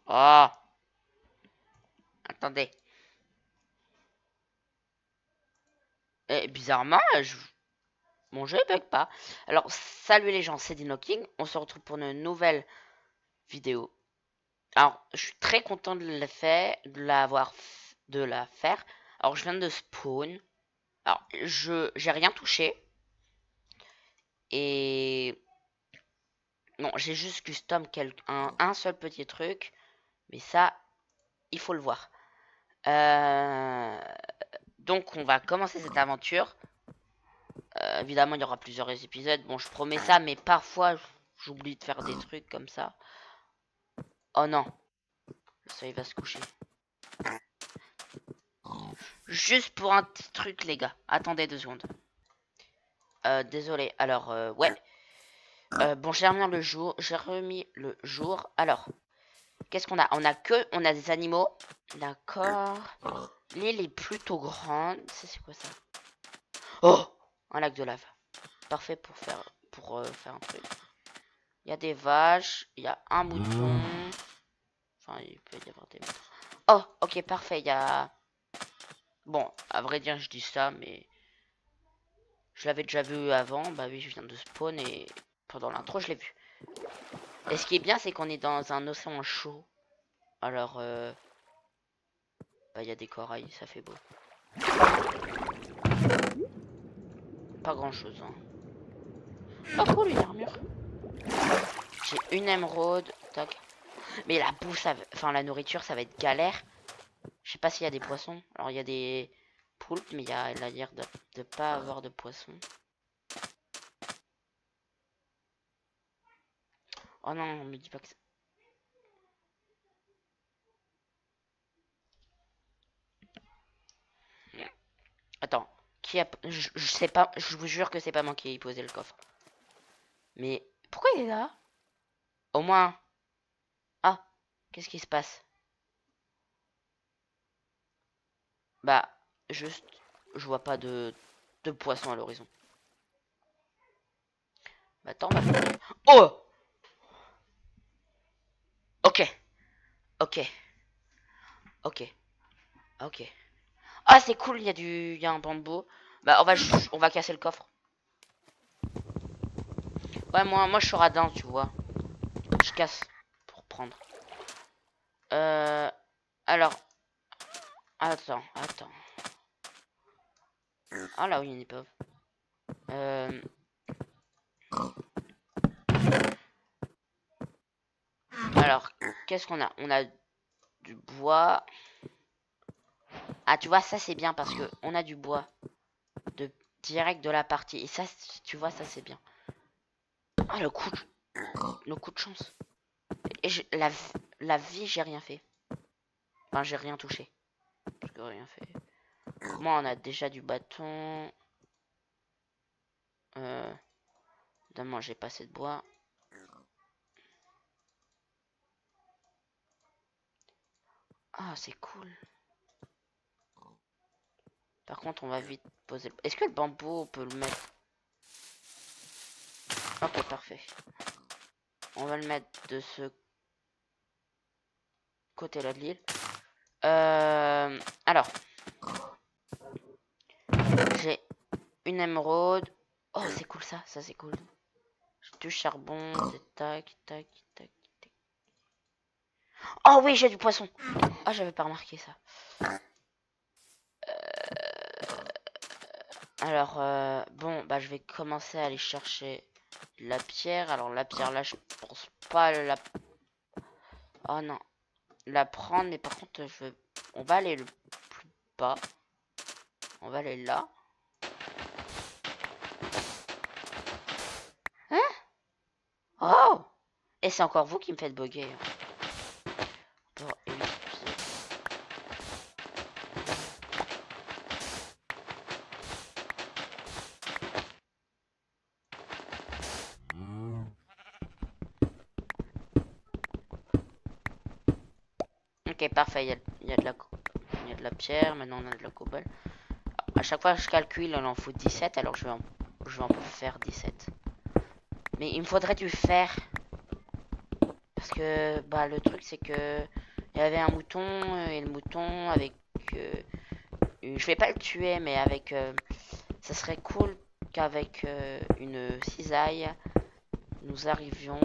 Oh, attendez. Bizarrement, mon jeu bug pas. Alors, salut les gens, c'est Dinoking. On se retrouve pour une nouvelle vidéo. Alors, je suis très content de de la faire. Alors, je viens de spawn. Alors, j'ai rien touché. Et non, j'ai juste custom un seul petit truc. Mais ça, il faut le voir. Euh, donc, on va commencer cette aventure. Évidemment, il y aura plusieurs épisodes. Bon, je promets ça, mais parfois, j'oublie de faire des trucs comme ça. Oh non, le soleil va se coucher. Juste pour un petit truc, les gars. Attendez 2 secondes. Désolé. Alors, ouais. Bon, j'ai remis le jour. Alors, qu'est-ce qu'on a? On a des animaux. D'accord. L'île est plutôt grande. C'est quoi ça? Oh, un lac de lave. Parfait pour faire un truc. Il y a des vaches. Il y a un mouton. Enfin, il peut y avoir des moutons. Oh, ok, parfait. Il y a... Bon, à vrai dire, je dis ça, mais... Je l'avais déjà vu avant. Bah oui, je viens de spawn et... Pendant l'intro, je l'ai vu. Et ce qui est bien, c'est qu'on est dans un océan chaud. Alors, bah, il y a des corails, ça fait beau. Pas grand chose, hein. Pas trop une armure. J'ai une émeraude. Tac. Mais la bouffe, enfin la nourriture, ça va être galère. Je sais pas s'il y a des poissons. Alors, il y a des poulpes, mais il y a l'air de pas avoir de poissons. Oh non, me dis pas que... Attends, qui a... je sais pas, je vous jure que c'est pas moi qui ai posé le coffre. Mais pourquoi il est là? Au moins... Ah, qu'est-ce qui se passe? Bah, juste, je vois pas de poisson à l'horizon. Bah attends, on va... Oh! Ok, ok, ok, ok. Ah, c'est cool, il y a un bambou. Bah, on va casser le coffre. Ouais, moi je suis radin, tu vois. Je casse pour prendre. Euh, alors, attends. Ah là, oui, une épave. Euh, alors, qu'est-ce qu'on a? On a du bois. Ah, tu vois, ça c'est bien parce que on a du bois de direct de la partie. Et ça, tu vois, ça c'est bien. Ah, le coup de chance. Et la vie, j'ai rien fait. Enfin, j'ai rien touché. J'ai rien fait. Moi, on a déjà du bâton. Évidemment, j'ai pas assez de bois. Ah, c'est cool. Par contre, on va vite poser... Est-ce que le bambou, on peut le mettre? Ok, parfait. On va le mettre de ce côté-là de l'île. Alors. J'ai une émeraude. Oh, c'est cool ça. Ça, c'est cool. J'ai du charbon. Tac, tac, tac, tac. Oh oui, j'ai du poisson. Ah, j'avais pas remarqué ça. Alors, bon, bah, je vais commencer à aller chercher la pierre. Alors, la pierre, là, je pense pas la... Oh non. La prendre, mais par contre, on va aller le plus bas. On va aller là. Hein? Oh! Et c'est encore vous qui me faites bugger. Bon, et oui, ok, parfait. Il y a de la pierre. Maintenant, on a de la cobble. À chaque fois, je calcule, il en faut 17. Alors, je vais en faire 17. Mais il me faudrait du fer. Parce que bah le truc c'est que il y avait un mouton et le mouton avec je vais pas le tuer mais avec ça serait cool qu'avec une cisaille nous arrivions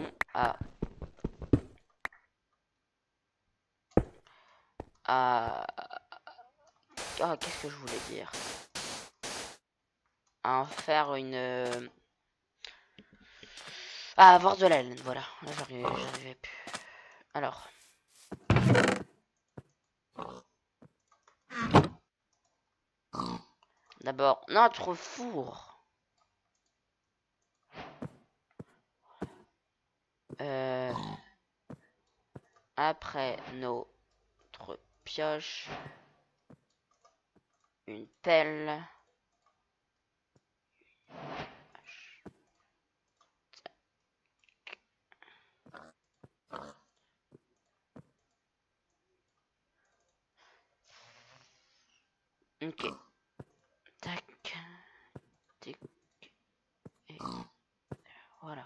à ah, qu'est-ce que je voulais dire, à en faire une à avoir de la laine, voilà. Là, j'arrivais plus. Alors d'abord notre four. Euh, Après notre pioche, une pelle. Ok. Tac. Tic. Et voilà.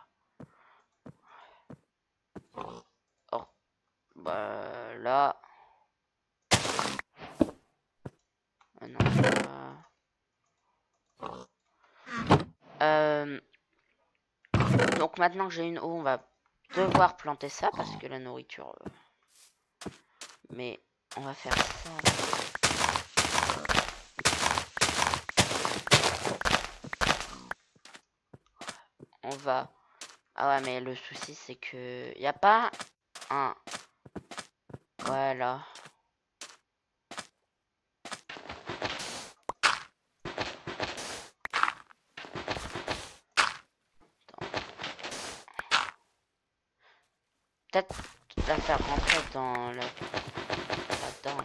Oh. Bah là. Ah non. Euh, donc maintenant que j'ai une eau, on va devoir planter ça parce que la nourriture. Mais on va faire ça. On va. Ah ouais, mais le souci c'est que y a pas un. Voilà. Peut-être la faire rentrer dans la là-dedans.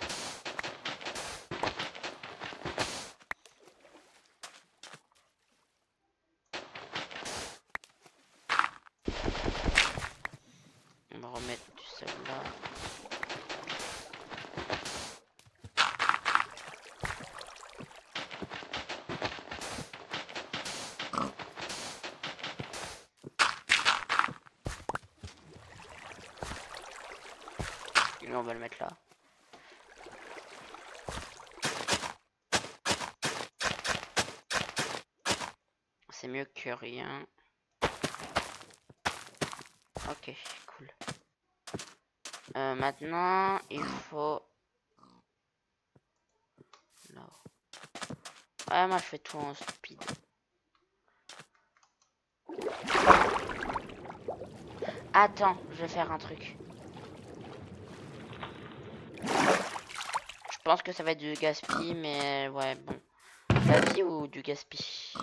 On va remettre du sel là. Et on va le mettre là. C'est mieux que rien. Ok, cool. Maintenant, il faut... Là. Ouais, moi je fais tout en speed. Attends, je vais faire un truc. Je pense que ça va être du gaspille, mais ouais, bon. La vie ou du gaspille?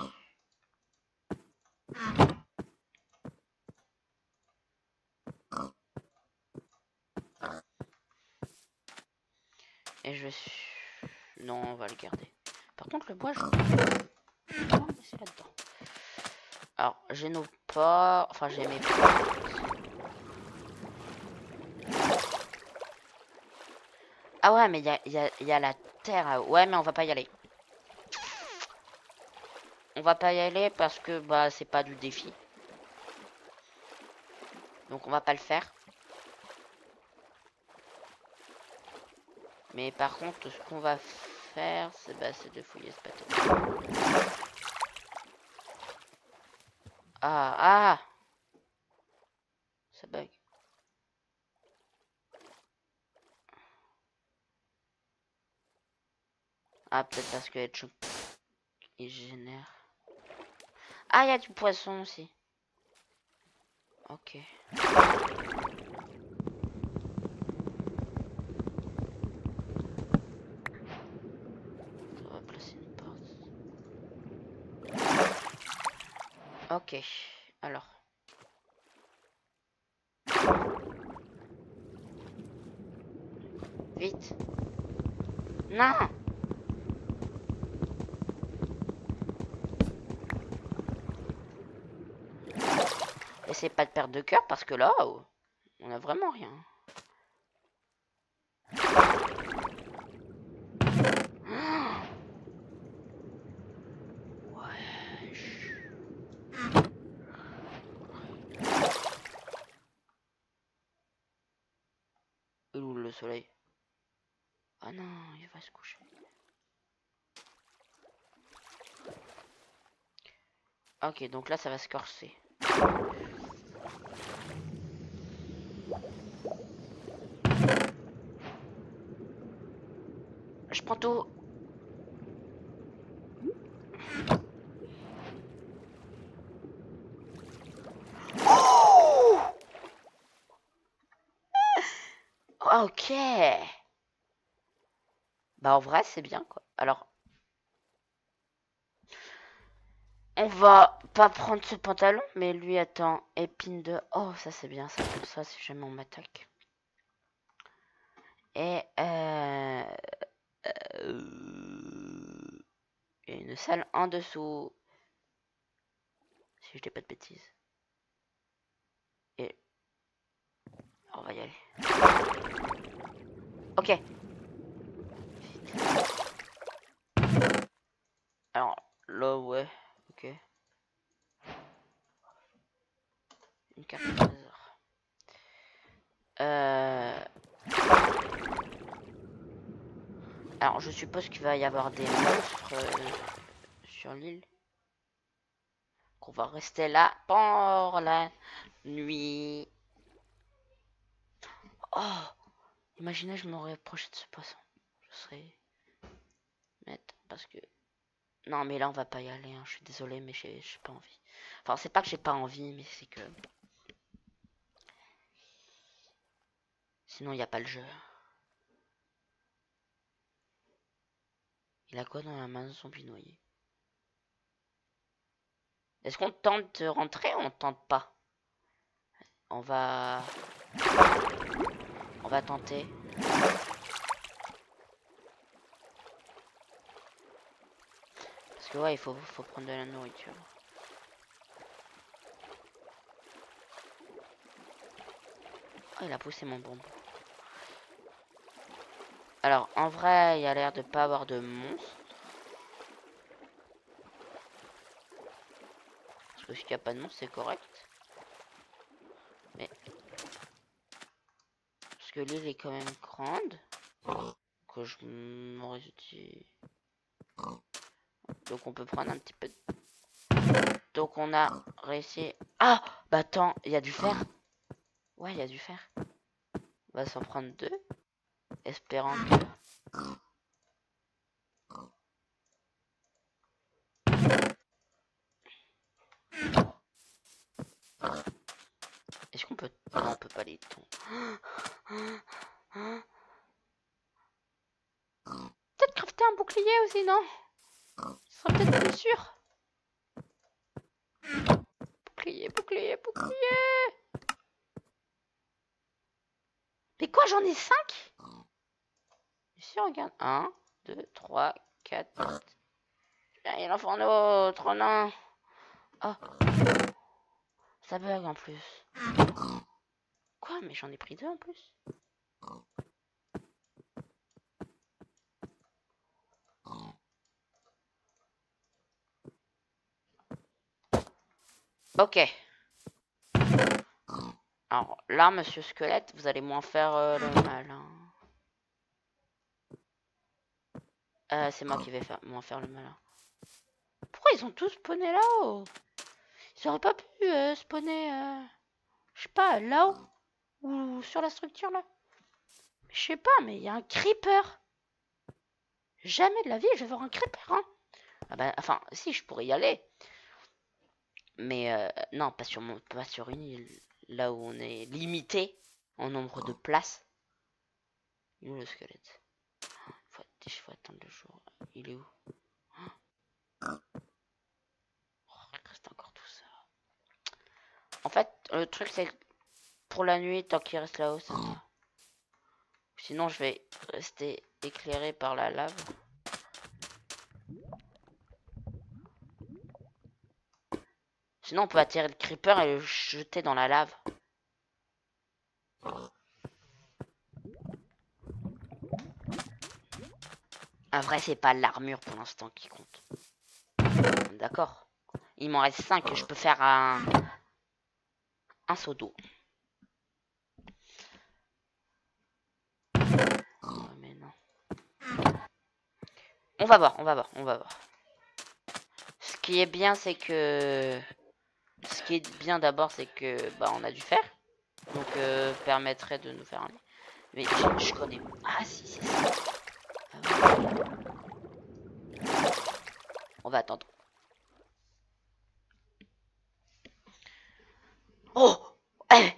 Et je suis... Non, on va le garder. Par contre, le bois, je... Non, mais c'est là-dedans. Alors, j'ai nos porcs... Enfin, j'ai mes porcs. Ah ouais, mais il y a la terre. Ouais, mais on va pas y aller. On va pas y aller parce que bah c'est pas du défi. Donc on va pas le faire. Mais par contre, ce qu'on va faire, c'est bah, de fouiller ce bateau. Ah, ah! Ça bug. Ah, peut-être parce que il génère. Ah, il y a du poisson aussi. Ok. On va placer une porte. Ok. Alors. Vite. Non! Essaye pas de perdre de cœur parce que là, oh, on a vraiment rien. le soleil? Ah non, il va se coucher. Ok, donc là, ça va se corser. Je prends tout. Oh, ok. Bah en vrai, c'est bien quoi. Alors, on va pas prendre ce pantalon, mais lui attend épine de... Oh, ça c'est bien, ça comme ça si jamais on m'attaque. Et il y a une salle en dessous. Si je dis pas de bêtises. Et on va y aller. Ok. Alors, là, ouais. Ok. Une carte de trésor. Alors, je suppose qu'il va y avoir des monstres sur l'île. Qu'on va rester là pour la nuit. Oh, imaginez, je m'aurais approché de ce poisson. Je serais net parce que... Non, mais là, on va pas y aller. Hein. Je suis désolé, mais j'ai pas envie. Enfin, c'est pas que j'ai pas envie, mais c'est que... Sinon, il n'y a pas le jeu. Il a quoi dans la main, zombie noyé? Est-ce qu'on tente de rentrer ou on tente pas? On va... On va tenter. Parce que ouais, il faut prendre de la nourriture. Oh, il a poussé mon bonbon. Alors, en vrai, il y a l'air de pas avoir de monstres. Parce que s'il n'y a pas de monstre, c'est correct. Mais... Parce que l'île est quand même grande. Que je m'aurais dit... Donc on peut prendre un petit peu... Donc on a réussi... Ah, bah attends, il y a du fer. Ouais, il y a du fer. On va s'en prendre 2. Espérant que... Est-ce qu'on peut... Non, on peut pas les tons. Peut-être crafter un bouclier aussi, non? Ce serait peut-être plus sûr. Bouclier, bouclier, bouclier. Mais quoi, j'en ai 5? Ici, regarde. 1, 2, 3, 4. Il en faut un autre, oh non. Oh. Ça bug en plus. Quoi? Mais j'en ai pris 2 en plus. Ok. Alors là, monsieur squelette, vous allez moins faire le malin. C'est moi qui vais moins faire le malin. Pourquoi ils ont tous spawné là-haut? Ils auraient pas pu spawner, je sais pas, là-haut? Ou sur la structure là? Je sais pas, mais il y a un creeper. Jamais de la vie, je vais voir un creeper, hein. Ah bah, enfin, si, je pourrais y aller. Mais non, pas sur une île. Là où on est limité en nombre de places. Il est où le squelette? Faut attendre le jour. Il est où? Oh, il reste encore tout ça. En fait, le truc c'est pour la nuit, tant qu'il reste là-haut, ça va. Sinon, je vais rester éclairé par la lave. Sinon, on peut attirer le creeper et le jeter dans la lave. En vrai, c'est pas l'armure pour l'instant qui compte. D'accord. Il m'en reste 5. Je peux faire un seau d'eau. On va voir, on va voir, on va voir. Ce qui est bien, c'est que... Ce qui est bien d'abord, c'est que... Bah, on a du fer. Donc, permettrait de nous faire un lit. Mais je connais... Ah, si, c'est ça. Ah, ouais. On va attendre. Oh! Eh,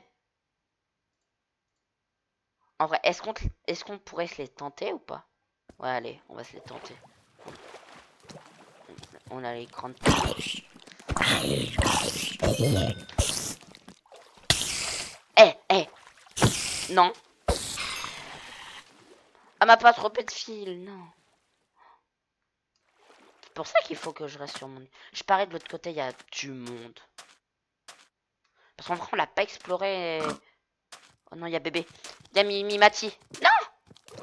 en vrai, est-ce qu'on pourrait se les tenter ou pas? Ouais, allez, on va se les tenter. On a les grandes... Eh, eh, non. Ah, m'a pas trompé de fil, non. C'est pour ça qu'il faut que je reste sur mon... Je parie de l'autre côté, il y a du monde. Parce qu'en vrai, on l'a pas exploré. Oh non, il y a bébé. Il y a Mimati. Non!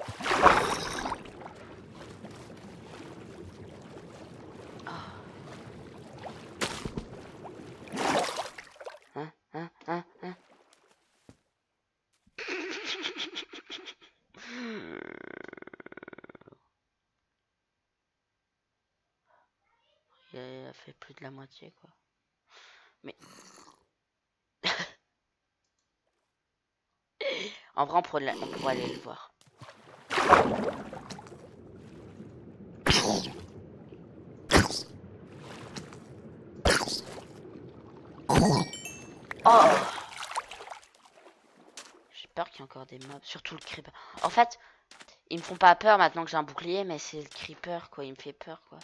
Hein, hein, hein, hein. Il a fait plus de la moitié, quoi. Mais... En vrai, on pourrait aller le voir. Oh! J'ai peur qu'il y ait encore des mobs. Surtout le creeper. En fait, ils me font pas peur maintenant que j'ai un bouclier, mais c'est le creeper, quoi. Il me fait peur, quoi.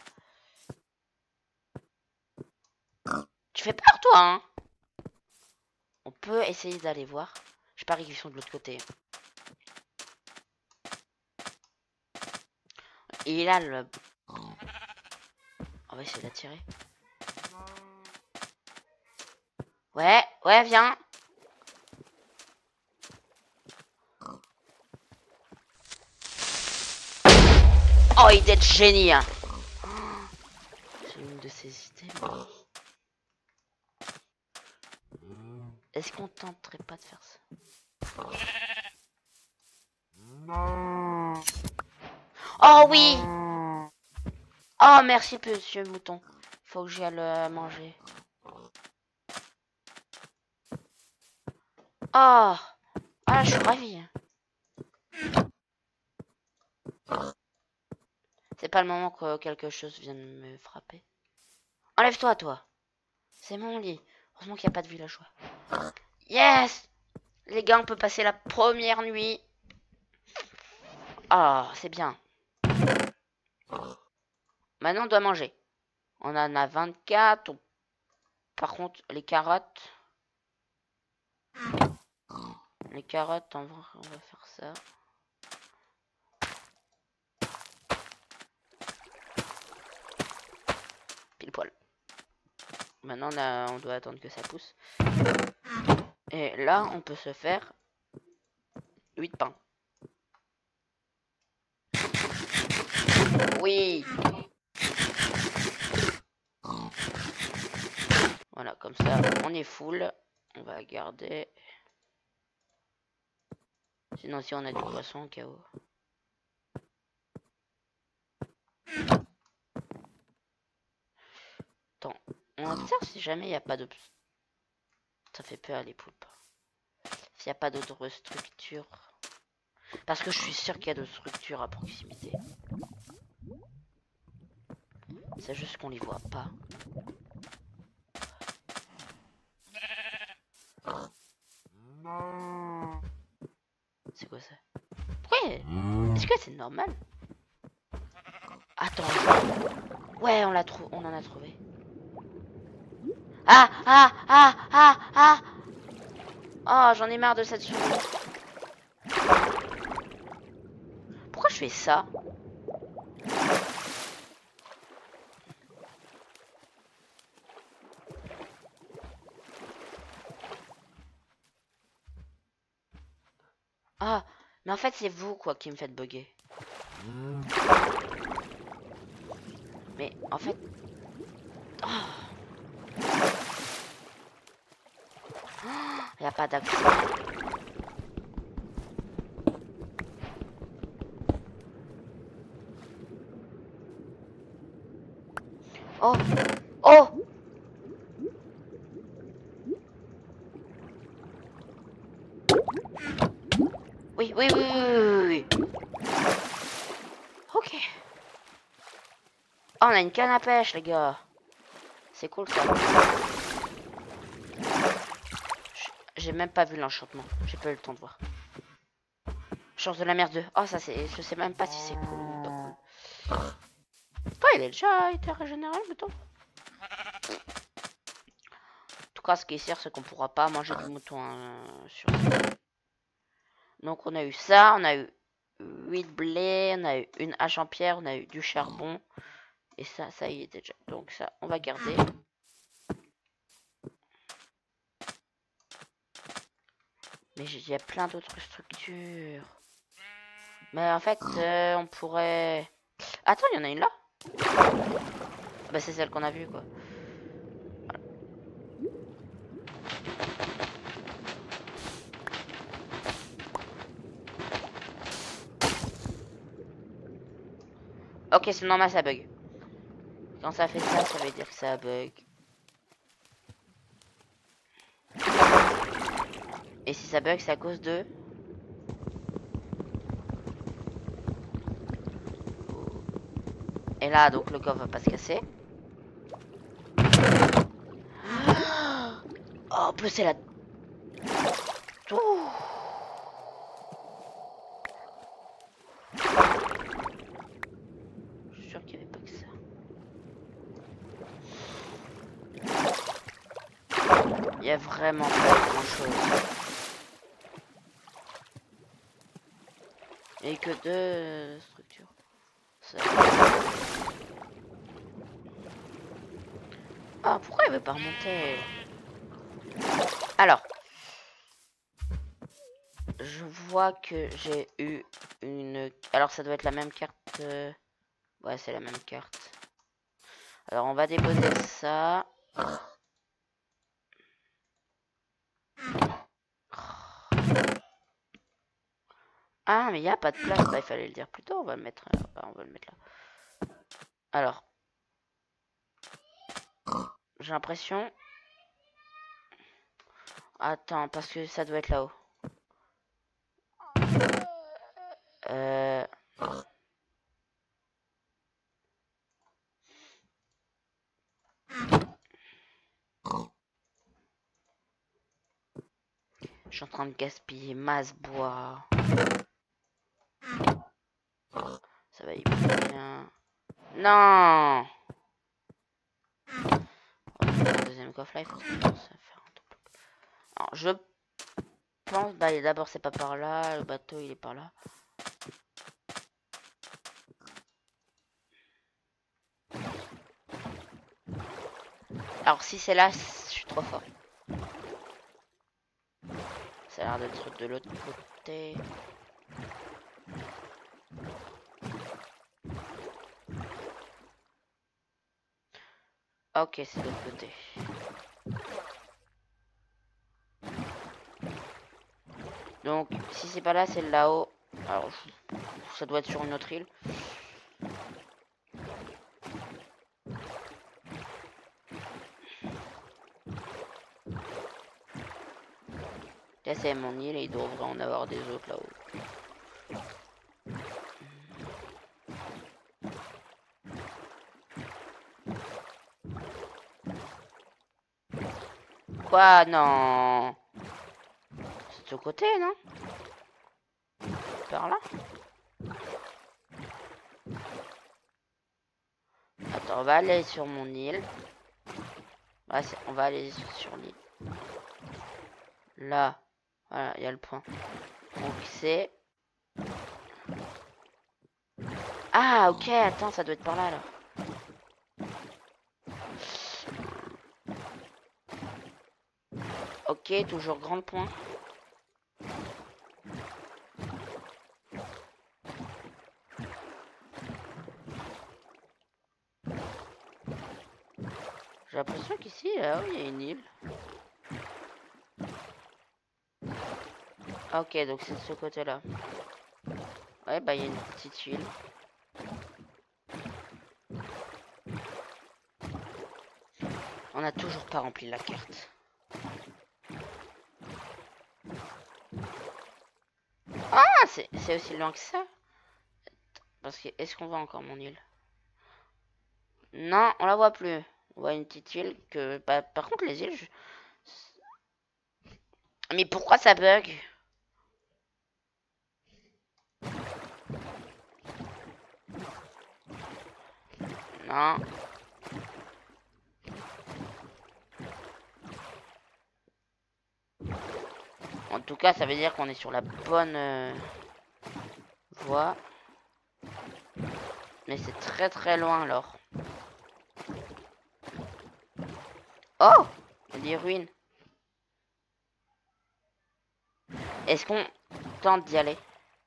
Tu fais peur, toi, hein? On peut essayer d'aller voir. Je parie qu'ils sont de l'autre côté. Et là, le... On va essayer d'attirer. Ouais, ouais, viens. Oh, il est génie, hein. J'ai une de ces idées. Est-ce qu'on tenterait pas de faire ça? Oh oui. Oh, merci, monsieur mouton. Faut que j'aille manger. Oh. Ah, je suis ravie. C'est pas le moment que quelque chose vienne me frapper. Enlève-toi, toi. C'est mon lit. Heureusement qu'il n'y a pas de villageois. Yes! Les gars, on peut passer la première nuit. Ah, c'est bien. Maintenant, on doit manger. On en a 24. Par contre, les carottes... Les carottes, en vrai, on va faire ça. Pile poil. Maintenant, on doit attendre que ça pousse. Et là, on peut se faire 8 pains. Oui! Voilà, comme ça, on est full. On va garder. Sinon, si on a du poisson, au cas où. Attends, on observe si jamais il n'y a pas de... Ça fait peur les poulpes. S'il n'y a pas d'autres structures. Parce que je suis sûr qu'il y a d'autres structures à proximité. C'est juste qu'on les voit pas. C'est quoi ça? Ouais. Est-ce que c'est normal? Attends. Ouais, on en a trouvé. Ah, ah, ah, ah, ah. Oh, j'en ai marre de cette souris. Pourquoi je fais ça? Ah, mais en fait, c'est vous, quoi, qui me faites bugger. Mais, en fait... Oh. Il n'y a pas d'accès. Oh! Oh! Oui, oui, oui, oui, oui, oui. Ok. Oh, on a une canne à pêche, les gars. C'est cool, ça. J'ai même pas vu l'enchantement. J'ai pas eu le temps de voir. Chance de la mer 2. Oh, ça, c'est... Je sais même pas si c'est cool ou pas cool. Oh, il a déjà été régénéré, mettons. En tout cas, ce qui est sûr, c'est qu'on pourra pas manger du mouton sur ça. Donc, on a eu ça. On a eu 8 blés. On a eu une hache en pierre. On a eu du charbon. Et ça y est déjà. Donc, ça, on va garder. Mais il y a plein d'autres structures. Mais en fait, on pourrait... Attends, il y en a une là. Bah, c'est celle qu'on a vue, quoi. Ok, c'est normal, ça bug. Quand ça fait ça, ça veut dire que ça bug. Et si ça bug, c'est à cause de... Et là, donc, le coffre va pas se casser. Oh, en plus, c'est la... Ouh. Je suis sûr qu'il n'y avait pas que ça. Il y a vraiment pas grand chose. Et que deux structures. Ça... Ah, pourquoi il veut pas remonter? Alors. Je vois que j'ai eu une... Alors ça doit être la même carte. Ouais, c'est la même carte. Alors on va déposer ça. Ah, mais il n'y a pas de place. Bah, il fallait le dire plus tôt. On va le mettre, on va le mettre là. Alors. J'ai l'impression... Attends, parce que ça doit être là-haut. Euh... Je suis en train de gaspiller masse bois. Ça va y bien. Non! Un deuxième coffre là, il faut que je commence à faire un double. Alors, je pense... Bah, d'abord, c'est pas par là. Le bateau, il est par là. Alors, si c'est là, je suis trop fort. Ça a l'air d'être de l'autre côté. Ok, c'est de l'autre côté. Donc, si c'est pas là, c'est là-haut. Alors, ça doit être sur une autre île. Là, c'est mon île et il devrait en avoir des autres là-haut. Quoi? Non. C'est de ce côté, non? Par là? Attends, on va aller sur mon île. Ouais, on va aller sur l'île. Là. Voilà, il y a le point. Donc c'est... Ah, ok, attends, ça doit être par là, alors. Ok, toujours grand point. J'ai l'impression qu'ici, là-haut, il y a une île. Ok, donc c'est de ce côté-là. Ouais, bah il y a une petite île. On a toujours pas rempli la carte. Ah, c'est aussi loin que ça. Parce que est-ce qu'on voit encore mon île? Non, on la voit plus. On voit une petite île que... Bah, par contre, les îles... Mais pourquoi ça bug? Non. En tout cas, ça veut dire qu'on est sur la bonne voie. Mais c'est très très loin alors. Oh! Il y a des ruines. Est-ce qu'on tente d'y aller?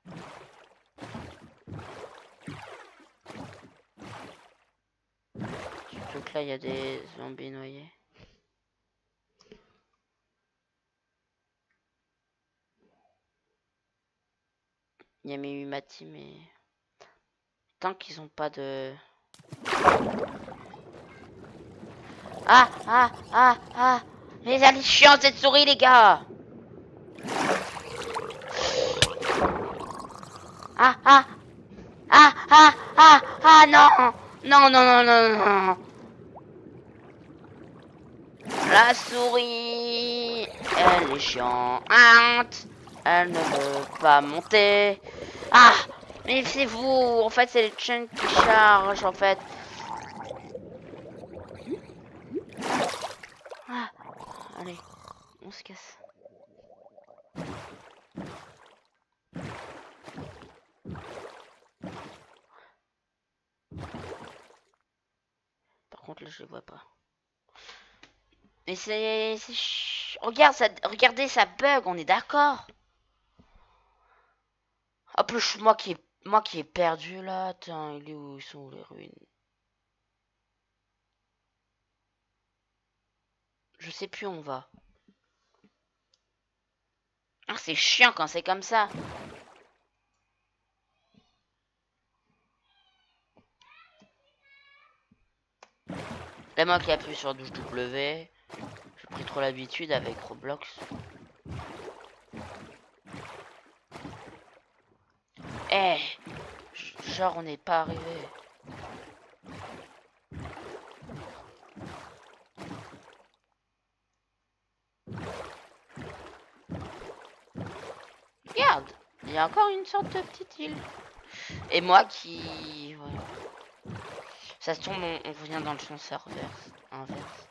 Surtout que là, il y a des zombies noyés. Il y a mis Mati, mais... Tant qu'ils ont pas de... Ah! Ah! Ah! Ah! Mais elle est chiante cette souris, les gars! Ah! Ah! Ah! Ah! Ah! Ah! Non! Non, non, non, non, non! La souris, elle est chiante. Elle ne veut pas monter. Ah! Mais c'est vous! En fait, c'est les chunks qui chargent, en fait. Ah! Allez, on se casse. Par contre, là, je les vois pas. Mais c'est... Regarde, ça... Regardez, ça bug, on est d'accord. En plus, moi qui ai perdu, là. Attends, il est où? Ils sont où, les ruines? Je sais plus où on va. Ah, c'est chiant quand c'est comme ça. C'est moi qui appuie sur douche W. J'ai pris trop l'habitude avec Roblox. Eh, genre on n'est pas arrivé. Regarde, il y a encore une sorte de petite île. Et moi qui... Voilà. Ça se tombe, on revient dans le sens inverse.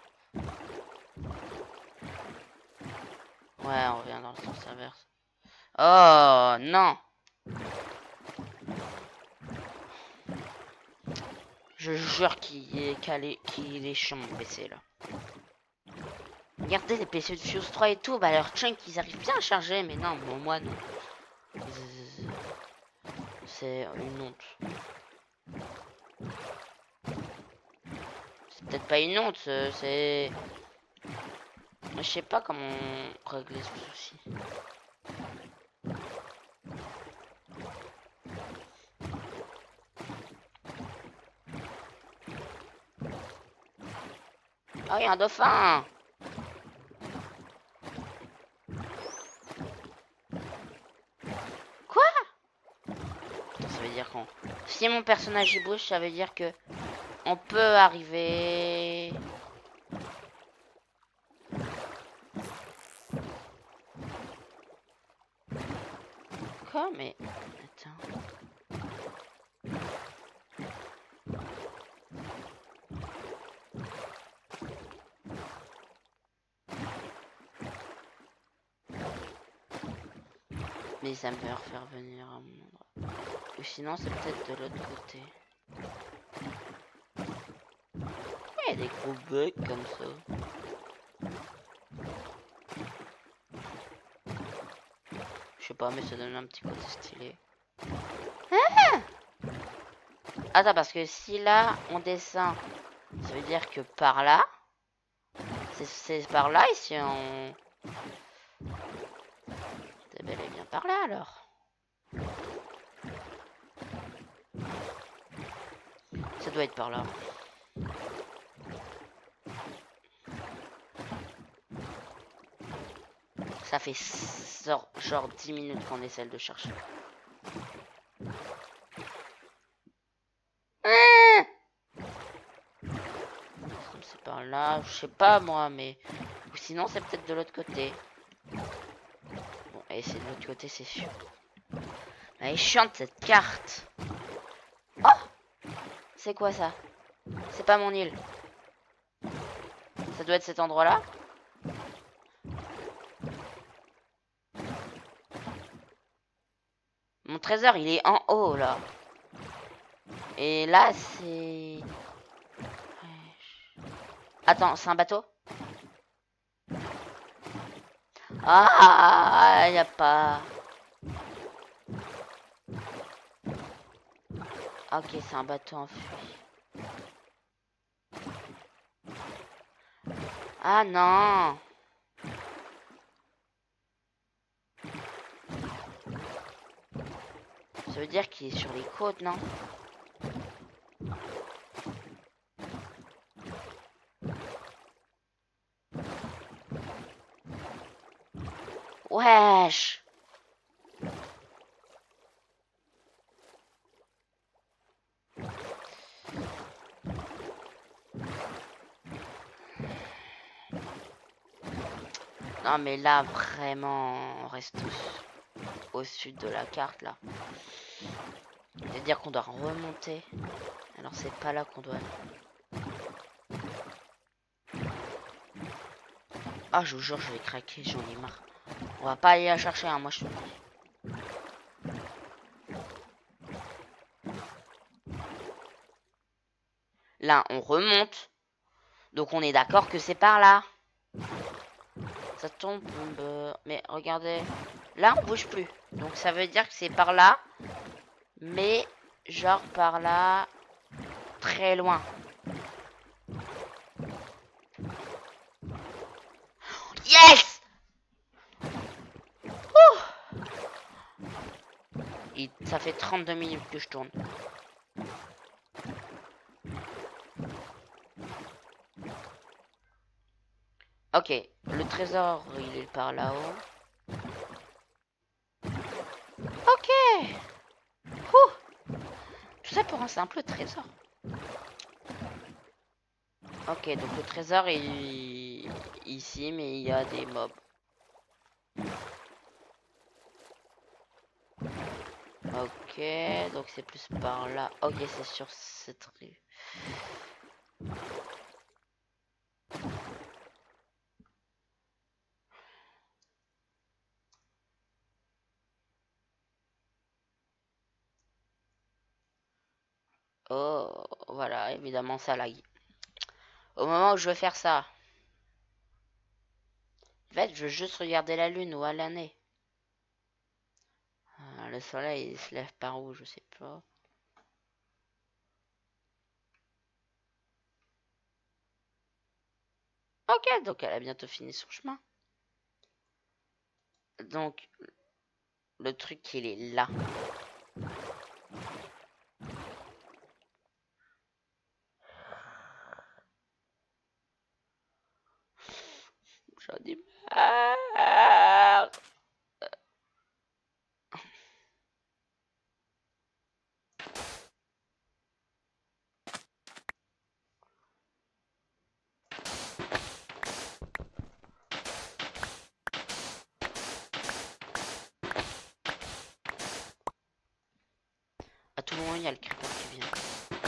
Ouais, on revient dans le sens inverse. Oh, non. Je jure qu'il est calé, qu'il est chiant mon PC là. Regardez les PC de Fuse 3 et tout, bah leurs chunks ils arrivent bien à charger, mais non, bon, moi non. C'est une honte. C'est peut-être pas une honte, c'est... Je sais pas comment régler ce souci. Ah, il y a un dauphin! Quoi? Putain, ça veut dire qu'on... Si mon personnage y bouge, ça veut dire que... On peut arriver... Quoi? Mais... Attends... Mais ça me fait refaire venir à mon endroit. Ou sinon, c'est peut-être de l'autre côté. Il y a des gros bugs comme ça. Je sais pas, mais ça donne un petit côté stylé. Ah! Attends, parce que si là, on descend, ça veut dire que par là, c'est par là, et si on... C'est bel et bien par là, alors. Ça doit être par là. Ça fait genre 10 minutes qu'on essaie de chercher. C'est par là, je sais pas moi, mais... Ou sinon c'est peut-être de l'autre côté. Bon, et c'est de l'autre côté, c'est sûr. Elle est chiante cette carte. Oh! C'est quoi ça? C'est pas mon île. Ça doit être cet endroit-là? Mon trésor, il est en haut, là. Et là, c'est... Attends, c'est un bateau? Ah, y a pas... Ok, c'est un bateau en fuite. Ah non! Ça veut dire qu'il est sur les côtes, non? Wesh! Non mais là, vraiment, on reste au sud de la carte, là. C'est-à-dire qu'on doit remonter. Alors c'est pas là qu'on doit... Ah, je vous jure, je vais craquer, j'en ai marre. On va pas aller la chercher, hein, moi je te le dis. Là, on remonte. Donc on est d'accord que c'est par là. Ça tombe. Mais regardez. Là, on bouge plus. Donc ça veut dire que c'est par là. Mais genre par là. Très loin. Yes! Ça fait 32 minutes que je tourne. Ok, le trésor, il est par là-haut. Ok. Tout ça pour un simple trésor. Ok, donc le trésor est ici, mais il y a des mobs. Ok, donc c'est plus par là. Ok, c'est sur cette rue. Oh, voilà, évidemment ça lag. Au moment où je veux faire ça, en fait, je veux juste regarder la lune ou à l'année. Le soleil, il se lève par où, je sais pas. Ok, donc elle a bientôt fini son chemin. Donc, le truc, il est là. J'en ai marre. À tout moment, il y a le creeper qui vient.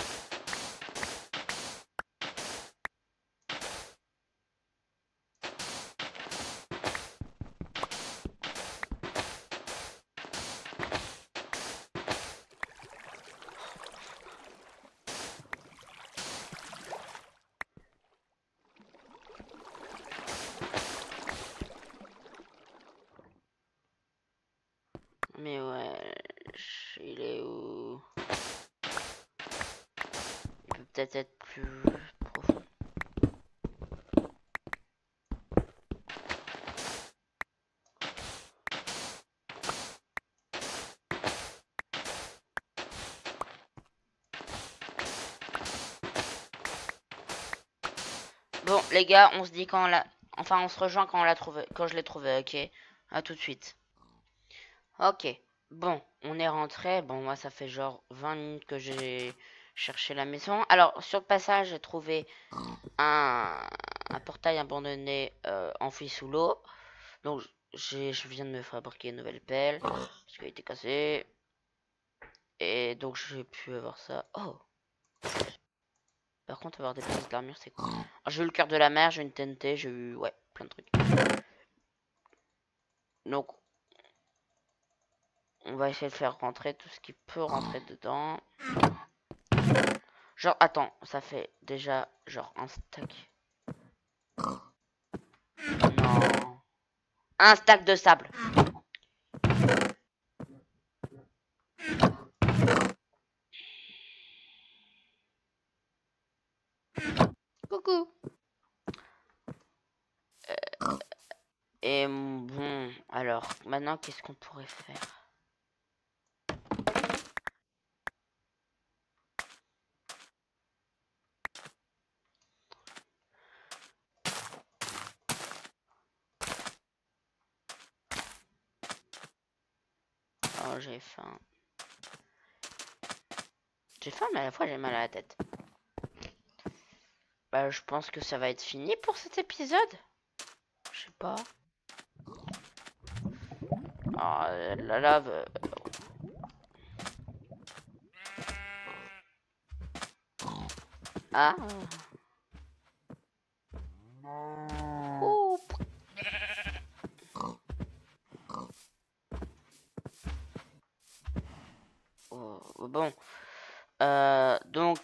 Mais ouais, il est où? Il peut peut-être être plus profond. Bon, les gars, on se dit quand on l'a... Enfin, on se rejoint quand on l'a trouvé, quand je l'ai trouvé, ok? À tout de suite. Ok. Bon, on est rentré. Bon, moi, ça fait genre 20 minutes que j'ai cherché la maison. Alors, sur le passage, j'ai trouvé un portail abandonné enfoui sous l'eau. Donc, je viens de me fabriquer une nouvelle pelle parce qu'elle était cassée. Et donc, j'ai pu avoir ça. Oh! Par contre, avoir des pièces d'armure, c'est cool. Alors, j'ai eu le cœur de la mer, j'ai eu une TNT, j'ai eu, ouais, plein de trucs. Donc, on va essayer de faire rentrer tout ce qui peut rentrer dedans. Genre, attends, ça fait déjà, genre, un stack. Non. Un stack de sable. Coucou. Et bon, alors, maintenant, qu'est-ce qu'on pourrait faire? Oh, j'ai faim. J'ai faim, mais à la fois, j'ai mal à la tête. Bah, je pense que ça va être fini pour cet épisode. Je sais pas. Ah, la lave. Ah. Ouh. Oh, bon. Donc,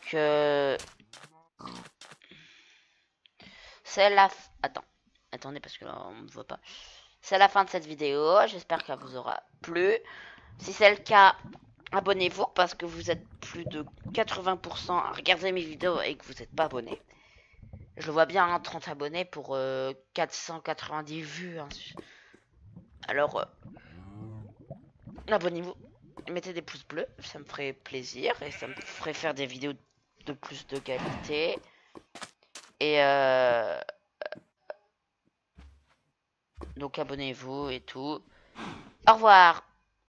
c'est la... Attends. Attendez, parce que là, on ne voit pas. C'est la fin de cette vidéo. J'espère qu'elle vous aura plu. Si c'est le cas, abonnez-vous parce que vous êtes plus de 80% à regarder mes vidéos et que vous n'êtes pas abonné. Je le vois bien, hein, 30 abonnés pour 490 vues. Hein. Alors, abonnez-vous. Mettez des pouces bleus, ça me ferait plaisir et ça me ferait faire des vidéos de plus de qualité. Et donc abonnez-vous et tout. Au revoir.